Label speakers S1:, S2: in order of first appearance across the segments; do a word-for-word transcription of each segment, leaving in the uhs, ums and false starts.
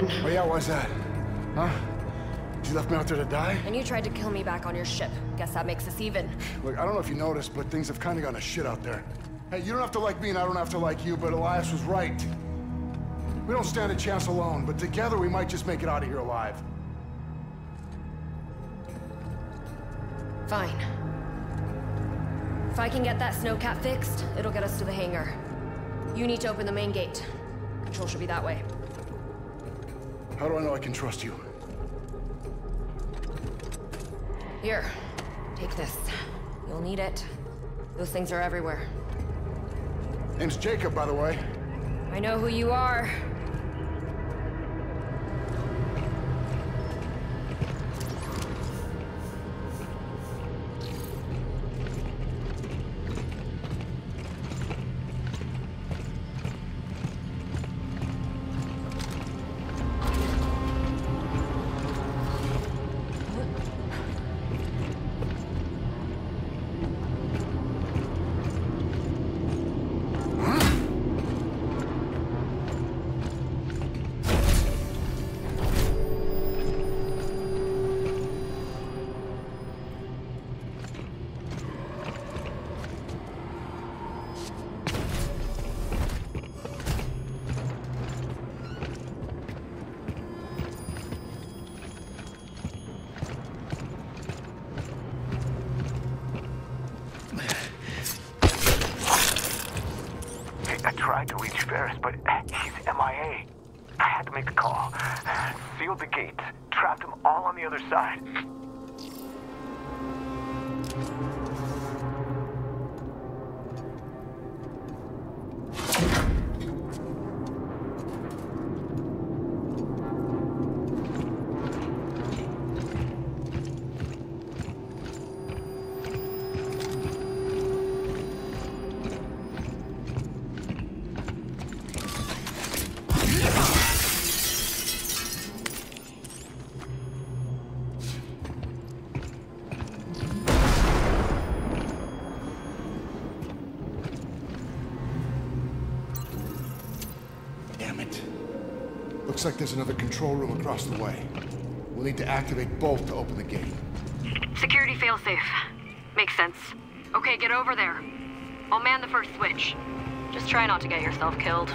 S1: again.
S2: Oh yeah, why's that? Huh? You left me out there to die?
S1: And you tried to kill me back on your ship. Guess that makes us even.
S2: Look, I don't know if you noticed, but things have kind of gone to shit out there. Hey, you don't have to like me and I don't have to like you, but Elias was right. We don't stand a chance alone, but together we might just make it out of here alive.
S1: Fine. If I can get that snowcat fixed, it'll get us to the hangar. You need to open the main gate. Control should be that way.
S2: How do I know I can trust you?
S1: Here, take this. You'll need it. Those things are everywhere.
S2: Name's Jacob, by the way.
S1: I know who you are.
S3: I tried to reach Ferris, but he's M I A. I had to make the call. Sealed the gate. Trapped them all on the other side.
S2: Looks like there's another control room across the way. We'll need to activate both to open the gate.
S1: Security failsafe. Makes sense. Okay, get over there. I'll man the first switch. Just try not to get yourself killed.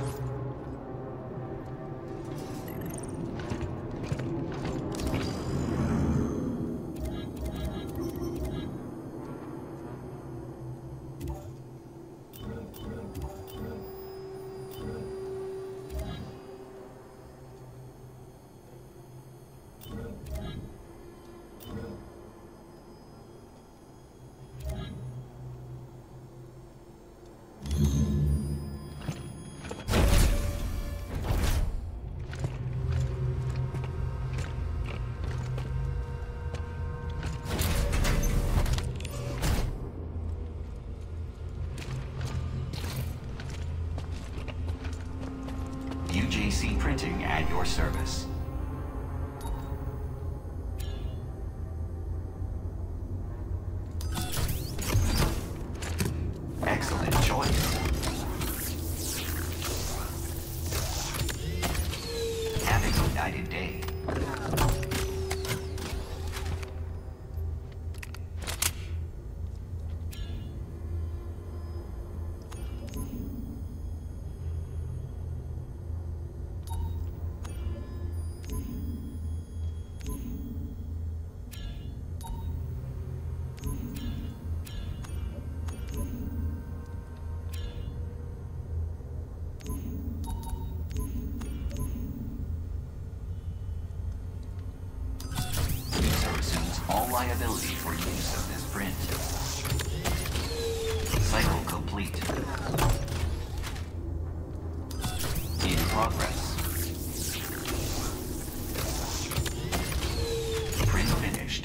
S4: U J C Printing at your service. Excellent choice. Have a united day. All liability for use of this print. Cycle complete. In progress. Print finished.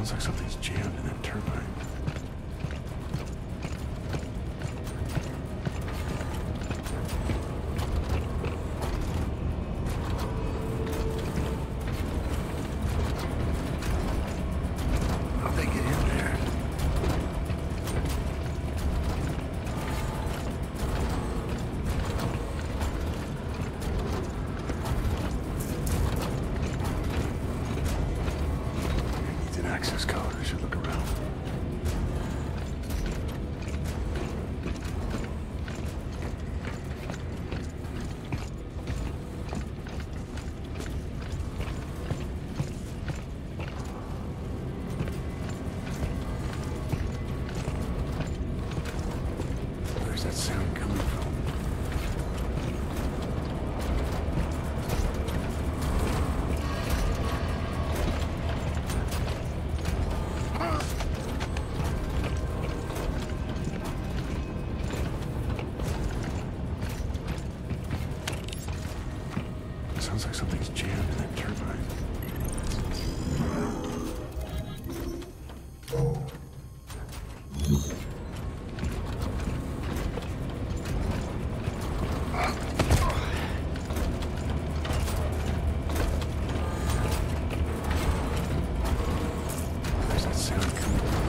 S2: Sounds like something's jammed in that turbine. How'd they get in there? Needs an access code. I should look around. Where's that sound coming from? Sounds like something's jammed in that turbine. Where's that sound coming from?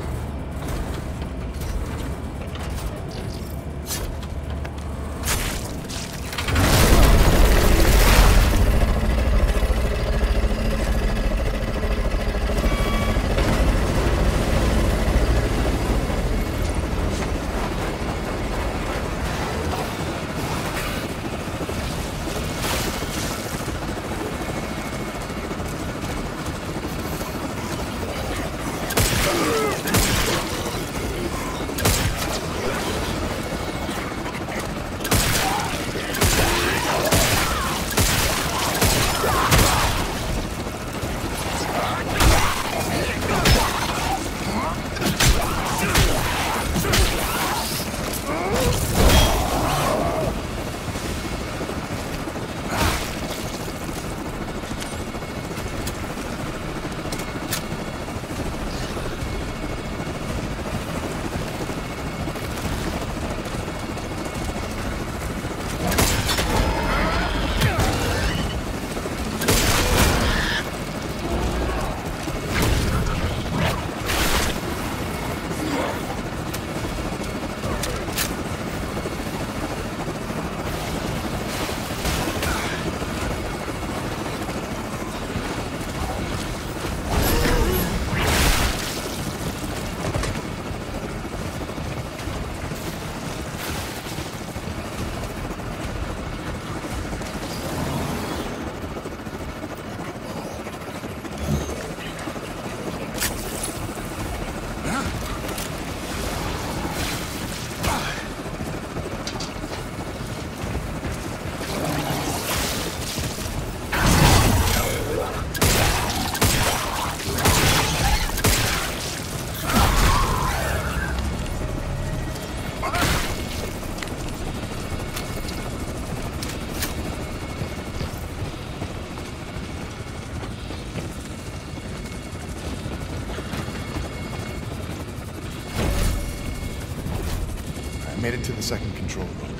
S2: I made it to the second control room.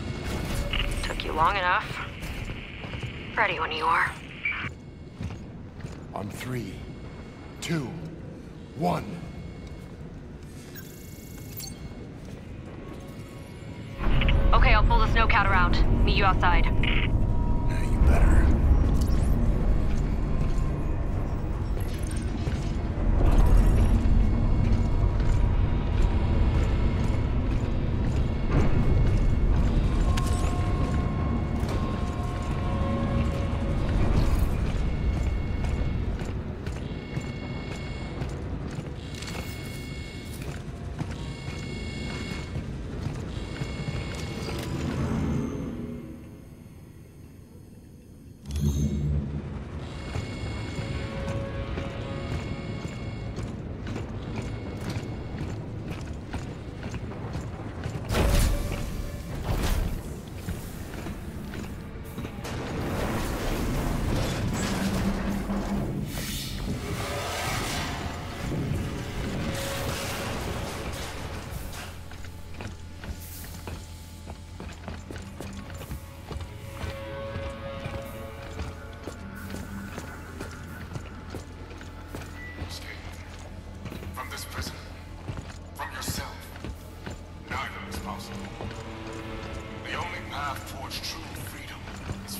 S1: Took you long enough. Ready when you are.
S2: On three, two, one.
S1: Okay, I'll pull the snowcat around. Meet you outside.
S2: Yeah, you better.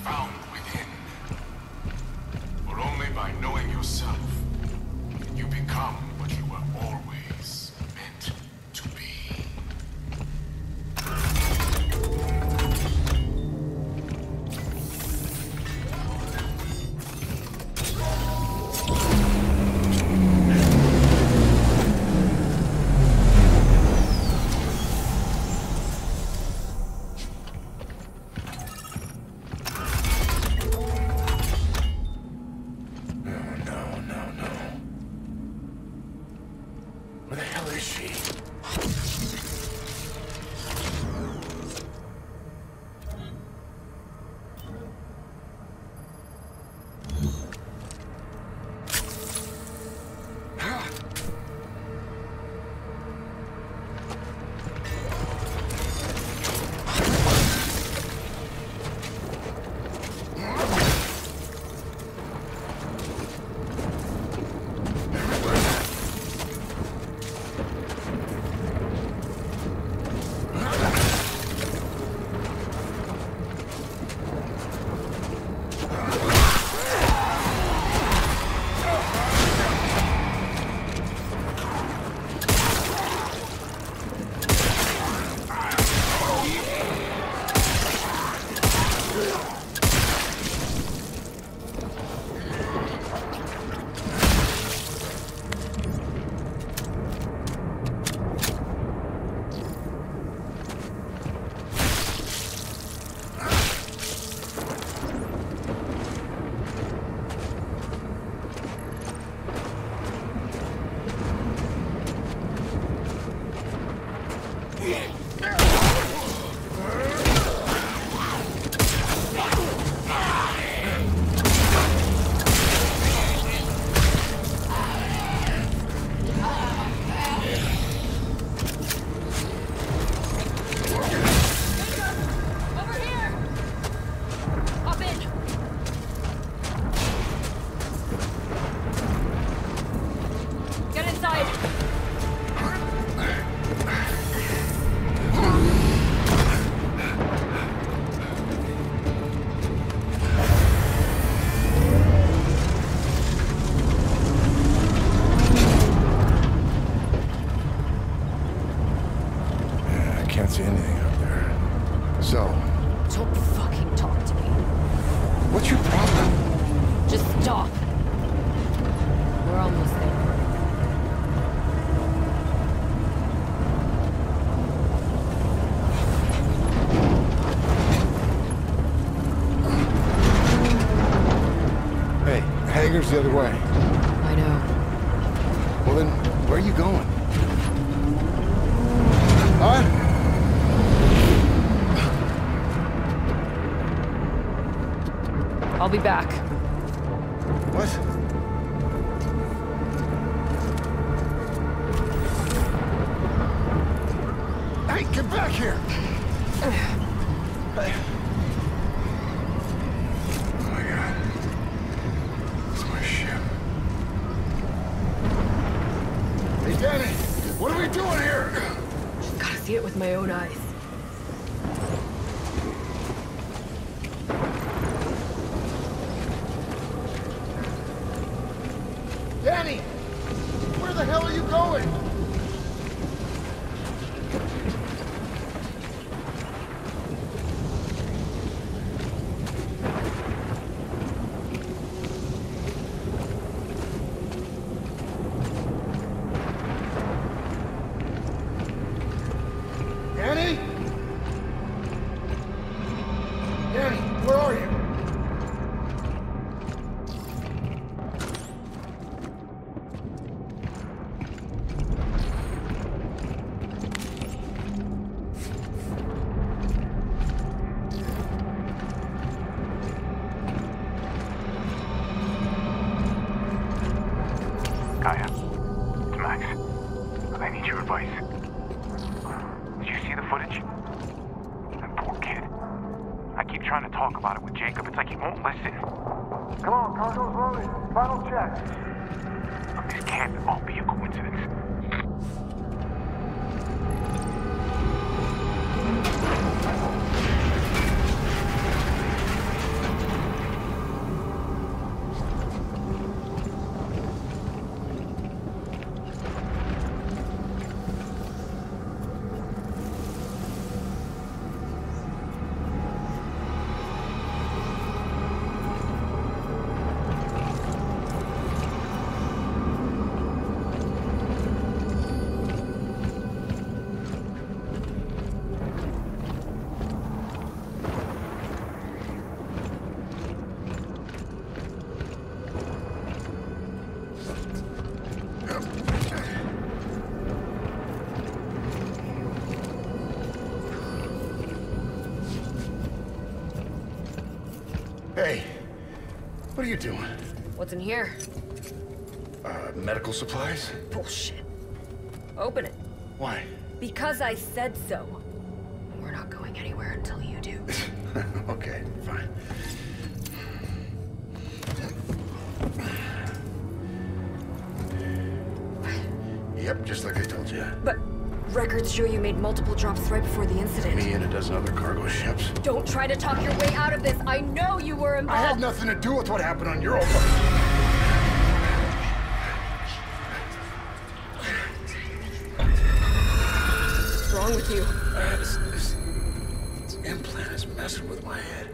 S5: found within. For only by knowing yourself can you become what you were always meant to be.
S2: Where the hell is she? Can't see anything out there. So,
S1: Don't fucking talk to me.
S2: what's your problem?
S1: Just stop. We're almost there.
S2: Hey, hangar's the other way.
S1: I know.
S2: Well then, where are you going? Huh?
S1: I'll be back.
S2: What? Hey, get back here! Hey. Oh my god. It's my ship. Hey, Danny! What are we doing here?
S1: Just gotta see it with my own eyes.
S2: Danny! Where the hell are you going? Danny? Danny, where are you?
S3: Gaia, it's Max. I need your advice. Did you see the footage? That poor kid. I keep trying to talk about it with Jacob. It's like he won't listen.
S2: Come on, cargo's loaded. Final check.
S3: This can't all be a coincidence.
S2: What are you doing?
S1: What's in here?
S2: Uh, medical supplies?
S1: Bullshit. Open it.
S2: Why?
S1: Because I said so. We're not going anywhere until you do.
S2: Okay, fine. Yep, just like I told you.
S1: But records show you made multiple drops right before the incident.
S2: Me and a dozen other cargo ships.
S1: Don't try to talk your way out of this. I know you were involved.
S2: I had nothing to do with what happened on Europa.
S1: What's wrong with you?
S2: Uh, this, this, this implant is messing with my head.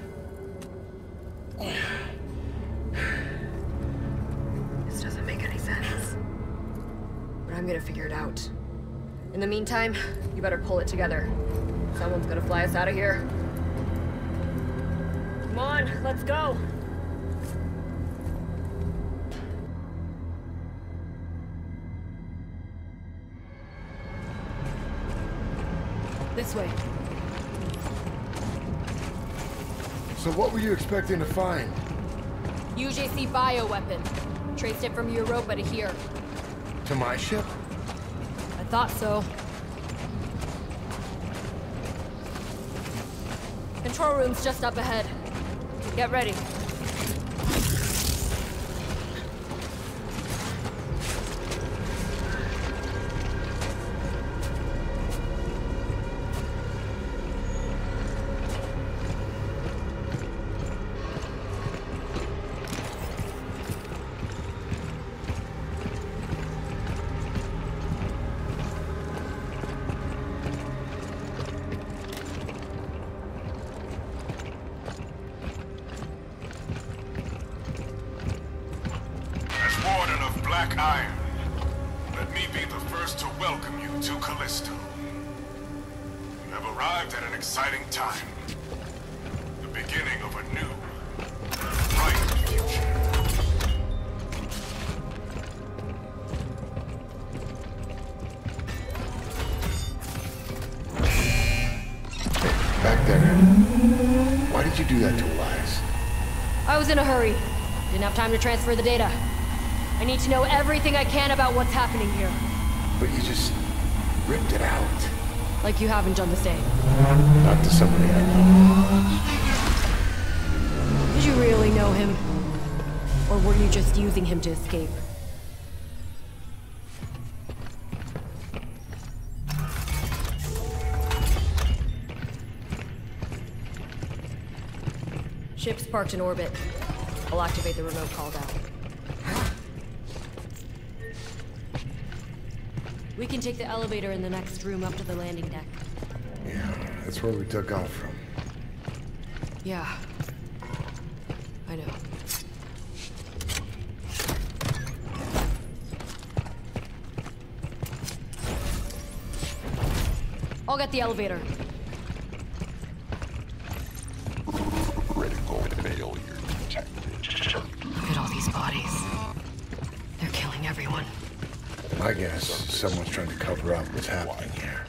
S1: This doesn't make any sense. But I'm gonna figure it out. In the meantime, you better pull it together. Someone's gonna fly us out of here. Come on, let's go. This way.
S2: So what were you expecting to find?
S1: U J C bioweapon. Traced it from Europa to here.
S2: To my ship?
S1: I thought so. Control room's just up ahead. Get ready.
S5: Black Iron, let me be the first to welcome you to Callisto. You have arrived at an exciting time. The beginning of a new, bright future.
S2: Back there. Why did you do that to Elias?
S1: I was in a hurry. Didn't have time to transfer the data. I need to know everything I can about what's happening here.
S2: But you just ripped it out.
S1: Like you haven't done the same.
S2: Not to somebody I know.
S1: Did you really know him? Or were you just using him to escape? Ship's parked in orbit. I'll activate the remote call down. We can take the elevator in the next room up to the landing deck.
S2: Yeah, that's where we took off from.
S1: Yeah. I know. I'll get the elevator.
S6: Critical failure detected.
S1: Look at all these bodies. They're killing everyone.
S2: I guess someone's trying to cover up what's happening here.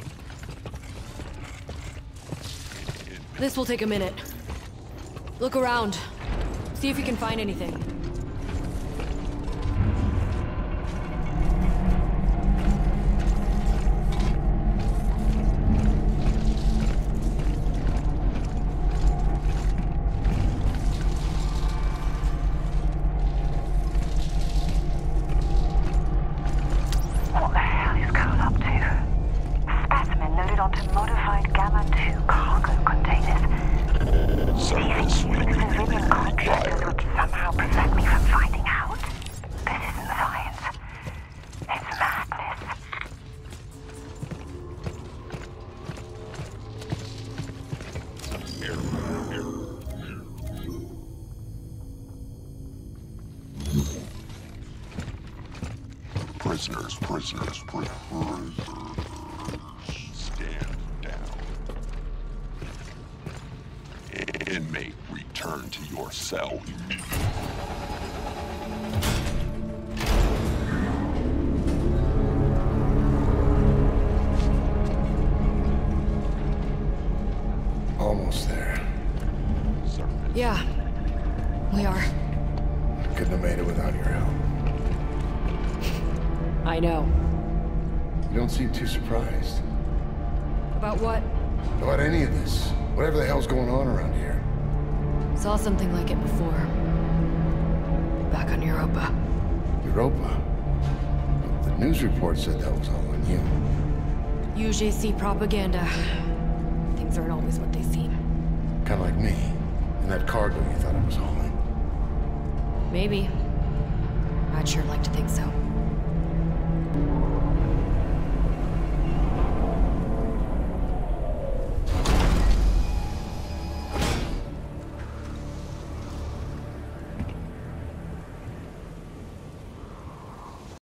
S1: This will take a minute. Look around. See if you can find anything.
S7: What the hell is Cole up to? Specimen loaded onto modified Gamma two cargo containers.
S6: Several sweeping
S7: Civilian contractors would somehow prevent me from finding out. This isn't science. It's madness.
S6: Prisoners, prisoners, prisoners. Stand down. Inmate, return to your cell immediately.
S2: Almost there.
S6: Servant.
S1: Yeah. We are.
S2: Couldn't have made it without your help.
S1: I know.
S2: You don't seem too surprised.
S1: About what?
S2: About any of this. Whatever the hell's going on around here.
S1: Saw something like it before. Back on Europa.
S2: Europa? The news report said that was all on you.
S1: U J C propaganda. Things aren't always what they seem.
S2: Kinda like me. And that cargo you thought I was hauling.
S1: Maybe. I'd sure like to think so.